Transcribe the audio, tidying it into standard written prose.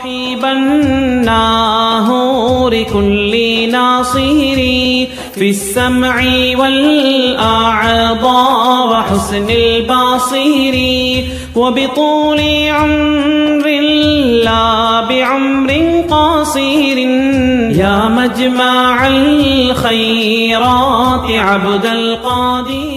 صاحب الناهور كل ناصري في السمع والأعضاء وحسن البصير وبطول عمر لا بعمر قصير يا مجمع الخيرات عبد القادر.